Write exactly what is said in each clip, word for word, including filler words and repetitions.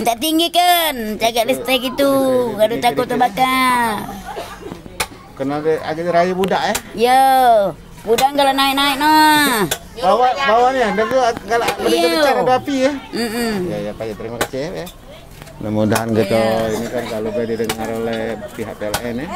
Tak tinggi kan, jaga listrik itu, kalau takut terbakar. Kena agak raya budak eh? Ya, budak kalau naik-naik nah. Bawa bawanya, dan kalau mereka bicara ada api ya. Mm -mm. Ya ya Pak, terima kasih ya. Mudah-mudahan gitu ini kan kalau didengar oleh pihak P L N ya.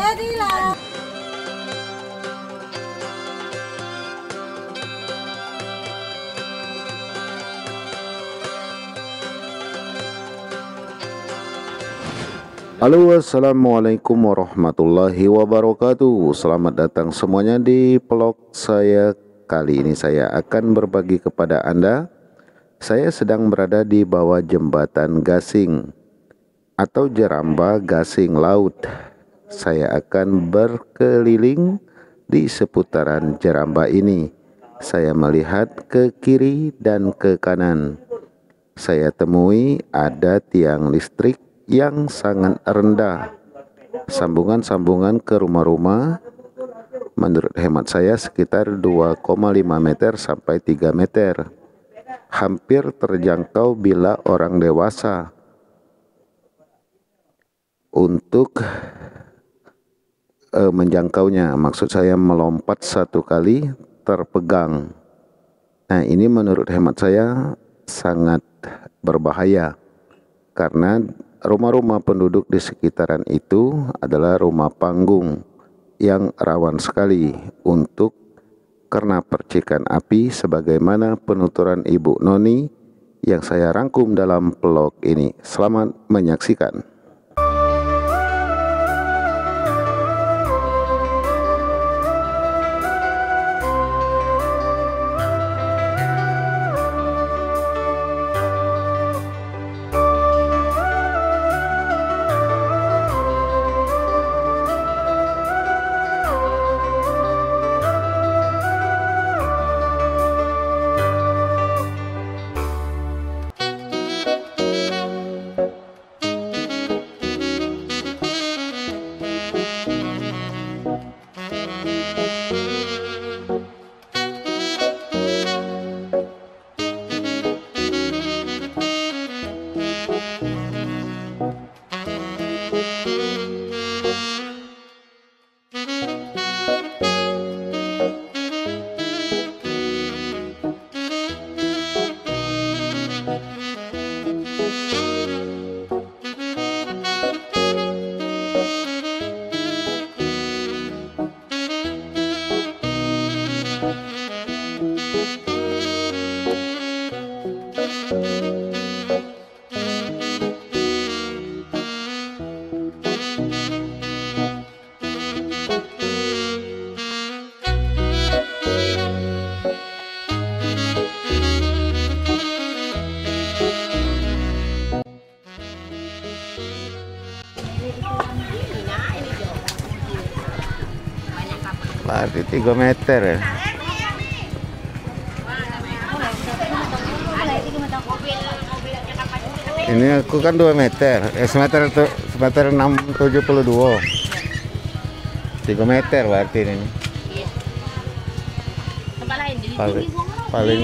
Halo, assalamualaikum warahmatullahi wabarakatuh. Selamat datang semuanya di vlog saya. Kali ini saya akan berbagi kepada Anda. Saya sedang berada di bawah jembatan gasing atau jeramba gasing laut. Saya akan berkeliling di seputaran jeramba ini. Saya melihat ke kiri dan ke kanan. Saya temui ada tiang listrik yang sangat rendah. Sambungan-sambungan ke rumah-rumah menurut hemat saya sekitar dua koma lima meter sampai tiga meter. Hampir terjangkau bila orang dewasa. Untuk uh, menjangkaunya, maksud saya melompat satu kali terpegang. Nah, ini menurut hemat saya sangat berbahaya karena rumah-rumah penduduk di sekitaran itu adalah rumah panggung yang rawan sekali untuk kena percikan api sebagaimana penuturan Ibu Noni yang saya rangkum dalam vlog ini. Selamat menyaksikan. Berarti tiga meter ya. Ini aku kan dua meter, eh semeter tuh semeter enam tujuh puluh dua, tiga meter berarti ini. Paling paling.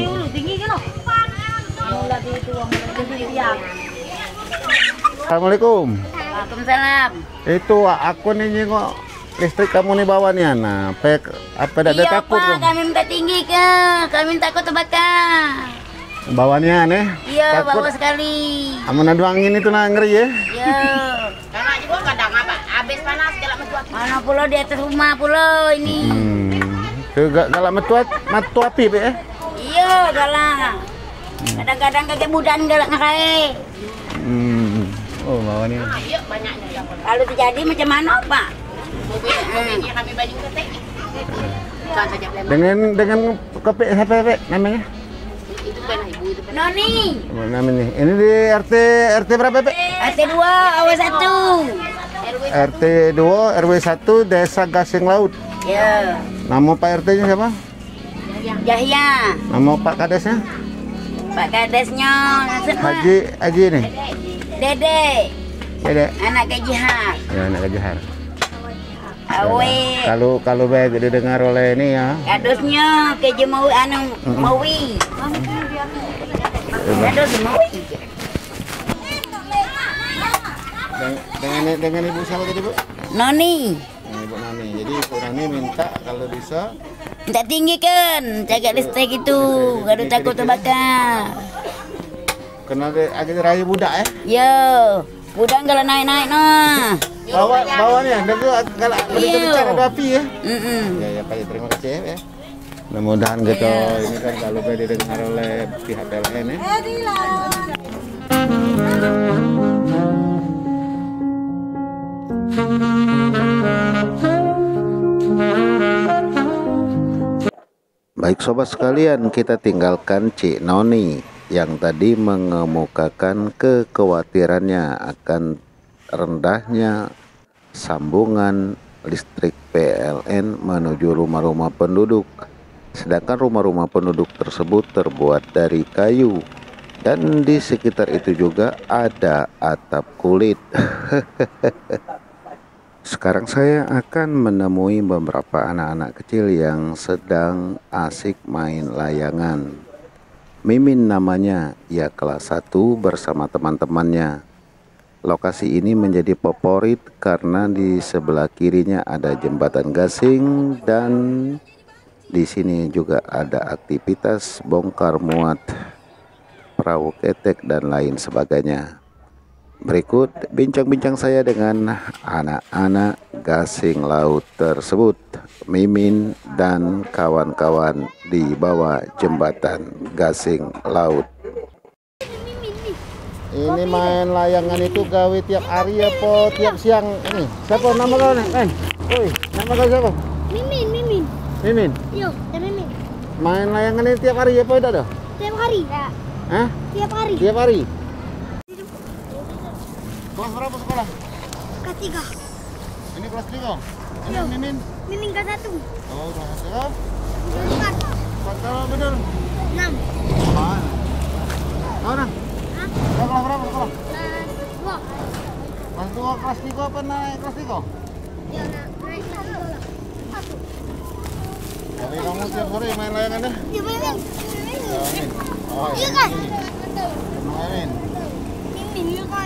Assalamualaikum. Waalaikumsalam. Itu aku nih kok listrik kamu nih bawa nih anak. Apa apa tidak iya, takut Pak, dong? kami minta tinggi ke, kami takut terbakar. Bawanya aneh? Iya, takut. bawa sekali. Amun ada angin itu nah ngeri ya? Iya. Karena juga kadang apa? Habis panas galak metuat. Mana pulau di atas rumah pulau ini. Hmm. Ke galak metuat, matu api be eh? Iya, galak. Kadang-kadang kakek budan galak ngakai. Hmm. Oh, bawanya. Nah, iya banyaknya. Kalau terjadi macam mana, Pak? Mobil-mobilnya kami banyak ketek. Bukan saja lem. Dengan dengan kopi siapa be namanya? Itu kan ibu itu kan. Noni. Apa namanya? Ini di R T R T berapa be? R T dua, A W satu. R T dua R W satu Desa Gasing Laut. Ya. Nama Pak R T-nya siapa? Yahya. Nama Pak Kadesnya? Pak Kadesnya siapa? Haji Haji nih. Dede. Dede. Anak ke Jihad. Ya, anak Jihad. Awe. Kalau kalau baik didengar oleh ini ya. Kadusnya ke Jemawi anu Mawi. Kadus Mawi. dengan, dengan dengan ibu siapa tadi, Bu? Noni. Nah, Ibu Nani. Jadi Ibu Nani minta kalau bisa Minta tinggi kan, jaga listrik itu, gak ada takut terbakar. kena agak raya budak eh. Yo, budak kalau naik-naik nah. Bawa bawanya dan tuh kalau Iya. bicara ada api ya. Mm-mm. Ya ya Pak, terima kasih ya. Mudah-mudahan gitu ini kan kalau didengar oleh pihak P L N ya. Baik sobat sekalian, kita tinggalkan Cik Noni yang tadi mengemukakan kekhawatirannya akan rendahnya sambungan listrik P L N menuju rumah-rumah penduduk. Sedangkan rumah-rumah penduduk tersebut terbuat dari kayu dan di sekitar itu juga ada atap kulit. Sekarang saya akan menemui beberapa anak-anak kecil yang sedang asik main layangan. Mimin namanya, ia kelas satu bersama teman-temannya. Lokasi ini menjadi favorit karena di sebelah kirinya ada jembatan gasing dan di sini juga ada aktivitas bongkar muat perahu ketek dan lain sebagainya. Berikut bincang-bincang saya dengan anak-anak gasing laut tersebut, Mimin dan kawan-kawan di bawah jembatan gasing laut. Ini main layangan itu gawe tiap hari apa tiap siang ini? Siapa nama kau nih? Eh, oi, nama kau siapa? Mimin, Mimin. Mimin. Yo, ya Mimin. Main layangan ini tiap hari apa tidak? Tiap hari. Ya. Hah? Tiap hari. Tiap hari. Kelas berapa sekolah? Kelas tiga. Ini kelas tiga. Ini Yo. Mimin. Mimin kelas satu. Oh, kelas tiga. Kelas empat. Empat kalau benar. Enam. Mana? Mana? Hah? Kau kelas berapa sekolah? Kelas dua. Kelas dua, kelas tiga apa naik kelas tiga? Ya, nak naik kelas dua lah. Satu. Jadi kamu tiap sore main layangan deh? Ya, Mimin. Ya, Min. Oh, Iya kan? ini. Kenapa, Min? Mimin, iya kan?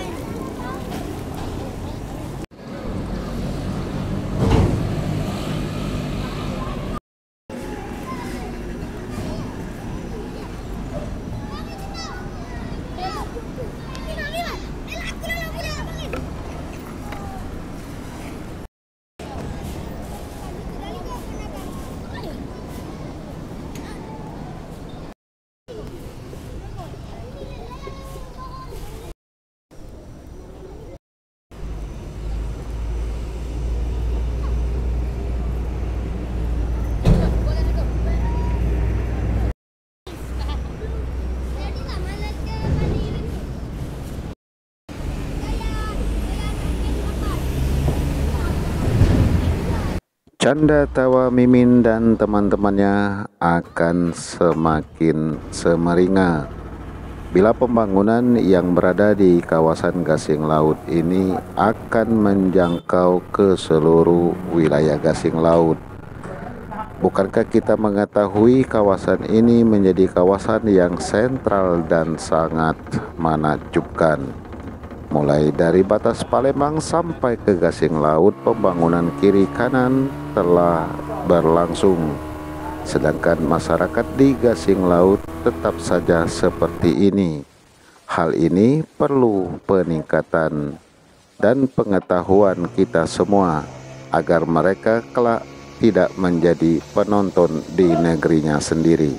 Canda tawa Mimin dan teman-temannya akan semakin semeringa bila pembangunan yang berada di kawasan gasing laut ini akan menjangkau ke seluruh wilayah gasing laut. Bukankah kita mengetahui kawasan ini menjadi kawasan yang sentral dan sangat menakjubkan? Mulai dari batas Palembang sampai ke gasing laut, pembangunan kiri kanan telah berlangsung. Sedangkan masyarakat di gasing laut tetap saja seperti ini. Hal ini perlu peningkatan dan pengetahuan kita semua agar mereka kelak tidak menjadi penonton di negerinya sendiri.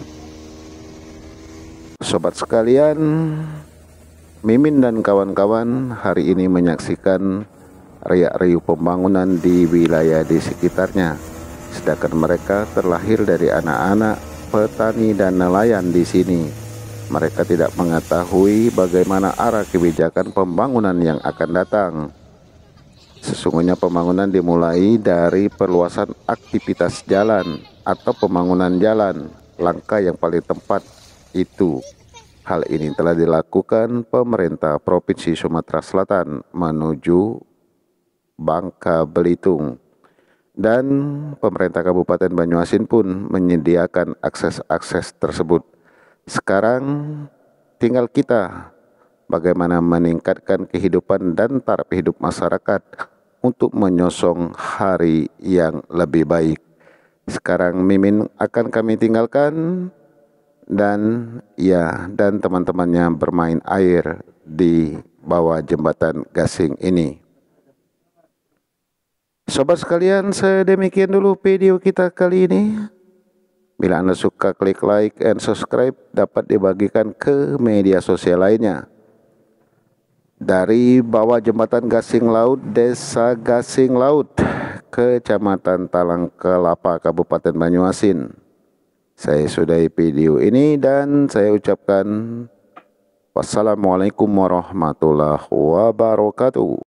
Sobat sekalian, Mimin dan kawan-kawan hari ini menyaksikan riak-riuh pembangunan di wilayah di sekitarnya. Sedangkan mereka terlahir dari anak-anak petani dan nelayan di sini. Mereka tidak mengetahui bagaimana arah kebijakan pembangunan yang akan datang. Sesungguhnya pembangunan dimulai dari perluasan aktivitas jalan atau pembangunan jalan. Langkah yang paling tepat itu. Hal ini telah dilakukan pemerintah Provinsi Sumatera Selatan menuju Bangka Belitung. Dan pemerintah Kabupaten Banyuasin pun menyediakan akses-akses tersebut. Sekarang tinggal kita bagaimana meningkatkan kehidupan dan taraf hidup masyarakat untuk menyosong hari yang lebih baik. Sekarang Mimin akan kami tinggalkan dan ya dan teman-temannya bermain air di bawah jembatan gasing ini. Sobat sekalian, sedemikian dulu video kita kali ini. Bila Anda suka, klik like and subscribe, dapat dibagikan ke media sosial lainnya. Dari bawah jembatan Gasing Laut, Desa Gasing Laut, Kecamatan Talang Kelapa, Kabupaten Banyuasin. Saya sudahi video ini dan saya ucapkan wassalamualaikum warahmatullahi wabarakatuh.